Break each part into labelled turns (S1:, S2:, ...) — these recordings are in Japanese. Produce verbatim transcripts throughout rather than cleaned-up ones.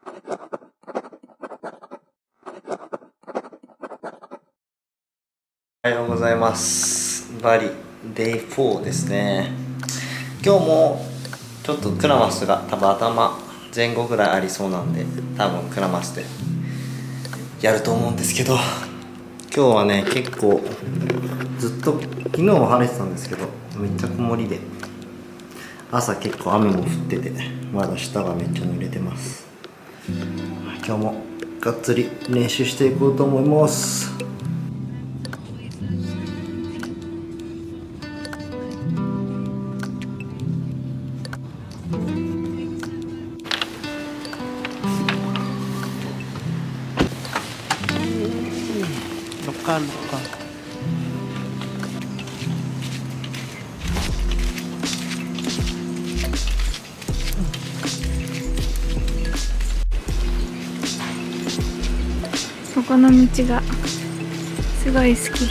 S1: おはようございます。バリデイフォーですね。今日もちょっとクラマスが多分頭前後ぐらいありそうなんで、多分クラマスでやると思うんですけど、今日はね結構ずっと昨日は晴れてたんですけど、めっちゃ曇りで朝結構雨も降ってて、まだ下がめっちゃ濡れてます。今日もがっつり練習していこうと思います。六巻六巻
S2: ここの道がすごい好きです。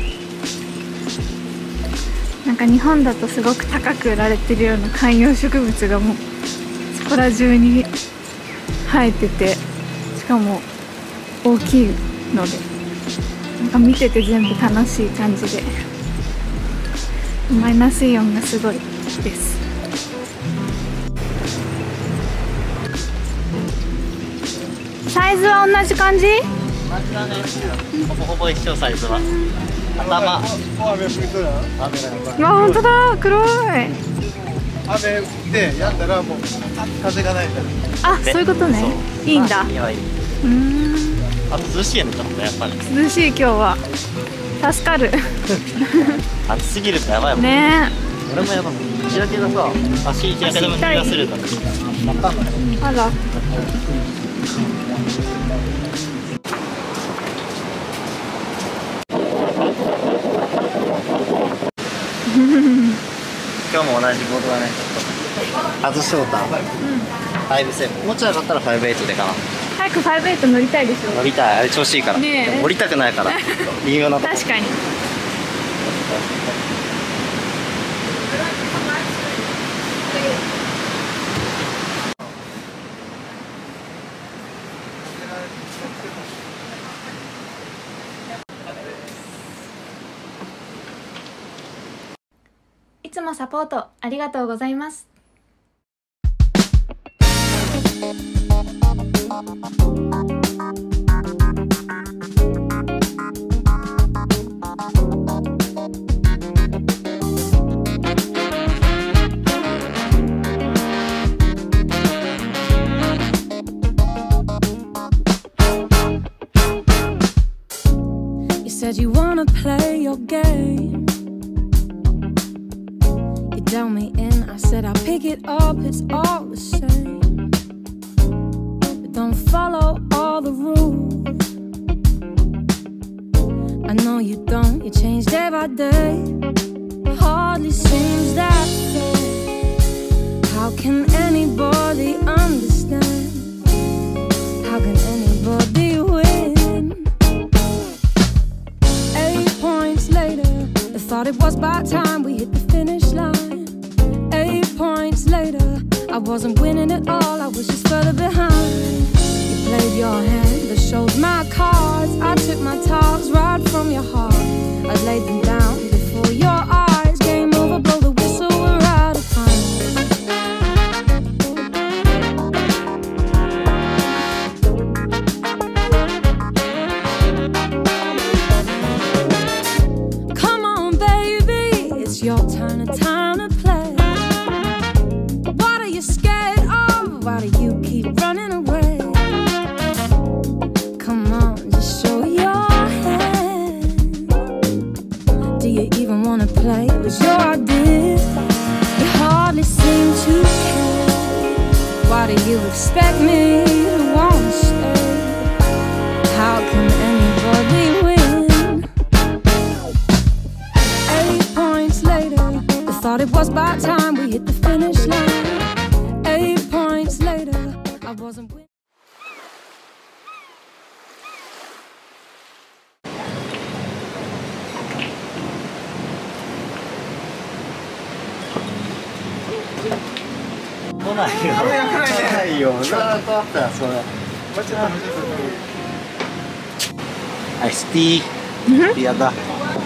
S2: なんか日本だとすごく高く売られてるような観葉植物がもうそこら中に生えてて、しかも大きいので、なんか見てて全部楽しい感じで、マイナスイオンがすごいです。サイズは同じ感じ？
S1: 同じだね。ほぼほぼ一緒、サイズは。頭。
S2: あ、本当だ、黒い。
S3: 雨降ってやったらもう風がないから。
S2: あ、そういうことね。いいんだ。
S1: いいはいい。
S2: うーん。
S1: あと涼しいのちょっとやっぱり。
S2: 涼しい今日は。助かる。
S1: 暑すぎるとやばいもん。
S2: ね
S1: 俺もやばい。日焼けがさ、足日焼けでも気がするから。わかんない。
S2: あら。
S1: 今日も同じボードだね。ちょっと外しようか。ファイブセブン。もうちょい上がったらファイブエイトでかな。
S2: 早くファイブエイト乗りたいでしょ。
S1: 乗りたい。あれ調子いいから。
S2: ねえ。
S1: 降りたくないから。微妙なとこ。
S2: 確かに。いつもサポートありがとうございます。
S4: You said you wanna play your game. You tell me in, I said I'll pick it up, it's all the same. But don't follow all the rules. I know you don't, you change day by day. Hardly seems that fair. How can anybody understand? How can anybody win? Eight points later, I thought it was about time we hit the finish line. Eight points later, I wasn't winning at all, I was just further behind. You played your hand, but showed my cards. I took my talks right from your heart. I laid them down before your eyes. Game over, blow the whistle, we're out of time. Come on, baby, it's your turn, a time to play. What are you scared of? Why do you keep running away? Come on, just show your hand. Do you even wanna play? It was your idea. You hardly seem to care. Why do you expect me to wanna stay? How can anybody win? Eight points later, I thought it was about time we hit the finish line. Eight points later, I wasn't winning.
S1: このないよ。
S3: 雨が来ないね。
S1: ないよ。なかったそれ。
S3: もうちょっともうちょっ
S1: アイスティー。やだ。ち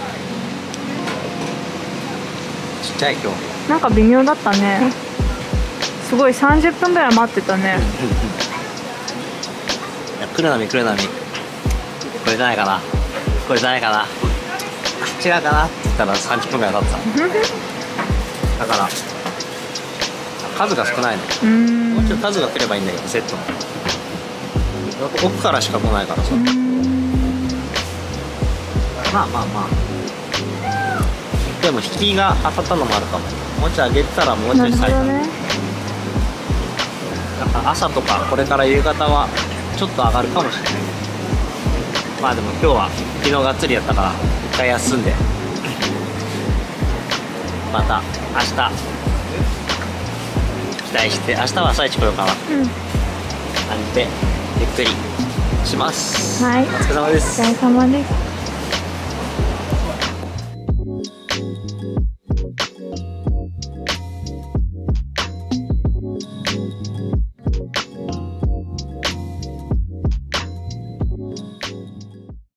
S1: っちゃい今日。
S2: なんか微妙だったね。すごいさんじゅっぷんぐらい待ってたね。
S1: 来るなみ来るなみ。これじゃないかな。これじゃないかな。違うかなって言ったらさんじゅっぷんぐらい経ってた。だから数が少ないの。
S2: うーん。
S1: もうちょっと数が来ればいいんだけどセットの。奥からしか来ないからさ。まあまあまあ。でも引きが当たったのもあるかも。もうちょい上げてたらもうちょい咲いた。
S2: ね。
S1: だから朝とかこれから夕方はちょっと上がるかもしれない。まあでも今日は昨日がっつりやったから一回休んで、また明日期待して、明日は朝一来ようかな。
S2: うん。
S1: なんでゆっくりします。
S2: はい。
S1: お疲れ様です。
S2: お疲れ様です。